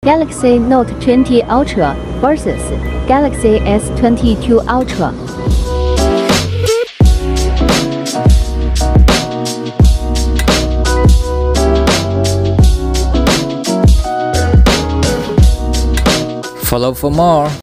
Galaxy Note 20 Ultra versus Galaxy S22 Ultra. Follow for more.